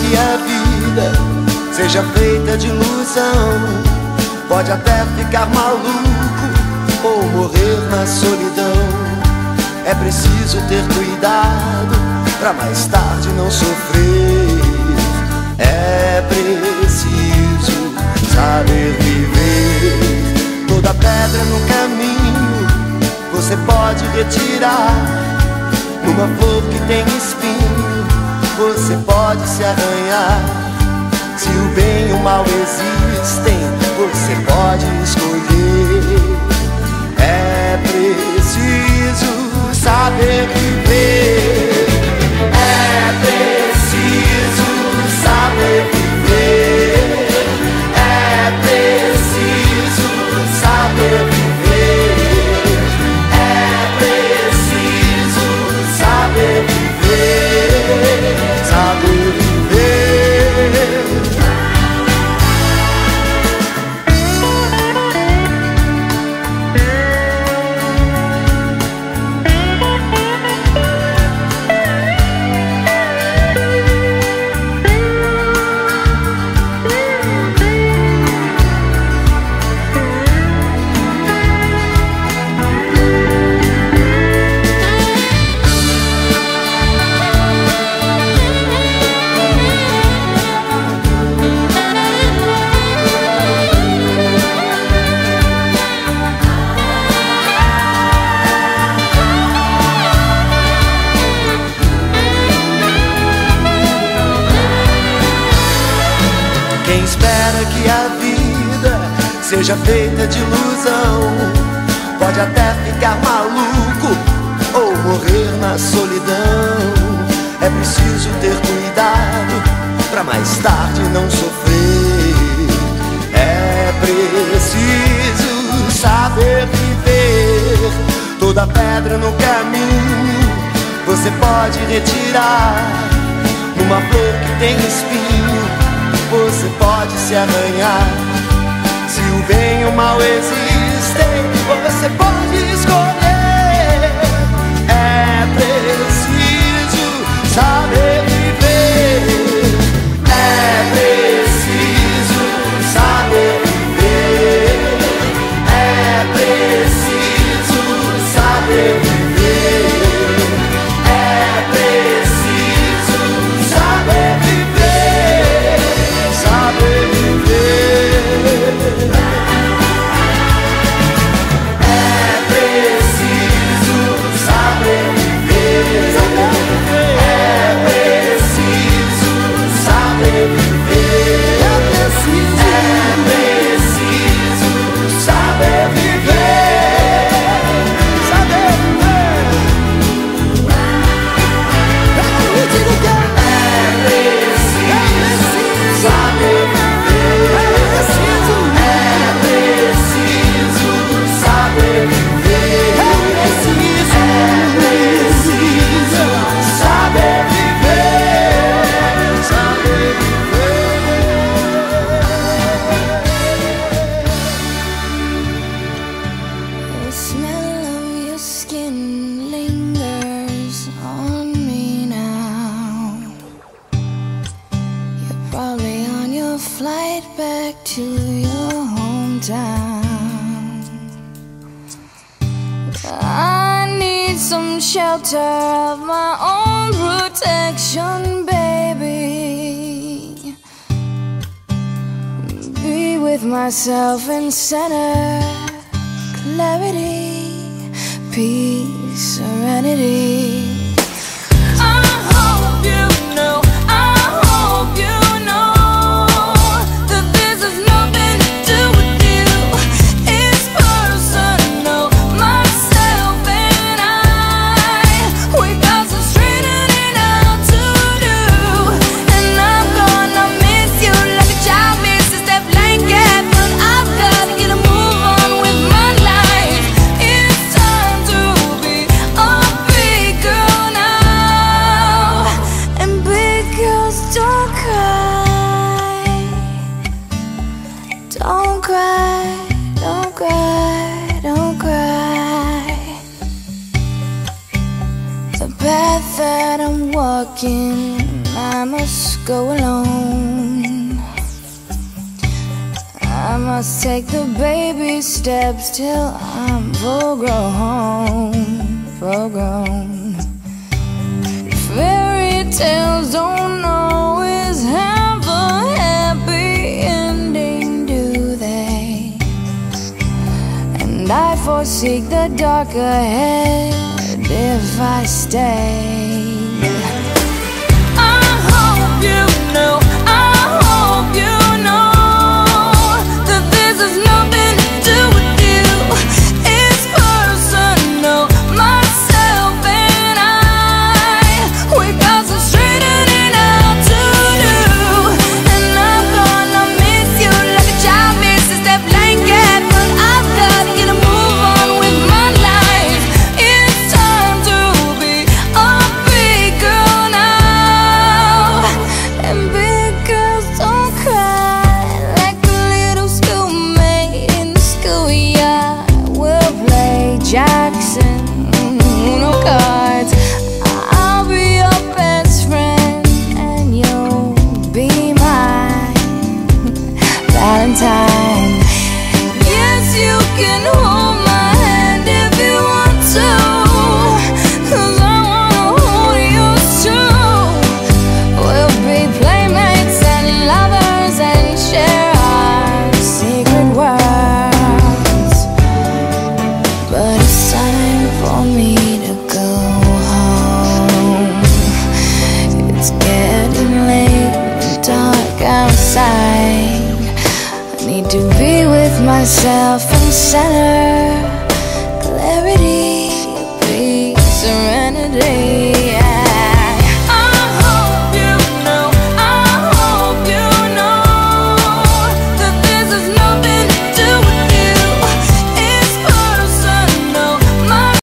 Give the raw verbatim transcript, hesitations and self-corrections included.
que a vida seja feita de ilusão, pode até ficar maluco ou morrer na solidão. É preciso ter cuidado pra mais tarde não sofrer. É preciso saber viver. Toda pedra no caminho você pode retirar. Numa flor que tem espinho você pode se arranhar. Se o bem e o mal existem, você pode escolher. É preciso saber viver. É preciso saber viver. É preciso saber viver. É preciso saber viver. Saber viver. Quem espera que a vida seja feita de ilusão, pode até ficar maluco ou morrer na solidão. É preciso ter cuidado pra mais tarde não sofrer. É preciso saber viver. Toda pedra no caminho você pode retirar. Numa flor que tem espinho você pode se arranhar. Se o bem e o mal existem, você pode escolher. É preciso saber viver. É preciso saber viver. É preciso saber viver. É preciso saber viver. Saber viver. É preciso saber viver. É preciso saber viver. É preciso saber viver. Saber viver. Eu digo que é preciso saber viver. É preciso, é preciso saber viver. É preciso, é preciso saber viver. Saber viver. The smell of your skin lingers on me now. You're probably on your flight back to your hometown. I need some shelter of my own protection, baby. Be with myself in center, clarity, peace, serenity. I hope you know, I hope you know that this has nothing to do with you. It's personal, myself and I. We got some straightening out to do, and I'm gonna miss you like a child misses that blanket. But I've gotta get a move on with my life. It's time to be a big girl now. And big girls don't cry. Don't cry, don't cry, don't cry. The path that I'm walking, I must go alone. I must take the baby steps till I'm full grown, full grown. Fairy tales don't always have a happy ending, do they? And I foresee the dark ahead if I stay. I hope you know, I hope you know that this has nothing to do with you. It's personal, myself and I. We got some straightening out to do, and I'm gonna miss you like a child misses that blanket. But I've got to get a move on with my life. It's time to be a big girl now. And big girls don't cry like a little schoolmate in the schoolyard. We'll play Jackson, Uno cards. I'll be your best friend and you'll be my Valentine. Yes, you can hold my hand if you want to, 'cause I wanna hold yours too. We'll be playmates and lovers and share our secret worlds. But it's time for me to go home. It's getting late and dark outside. I need to be with myself and center clarity.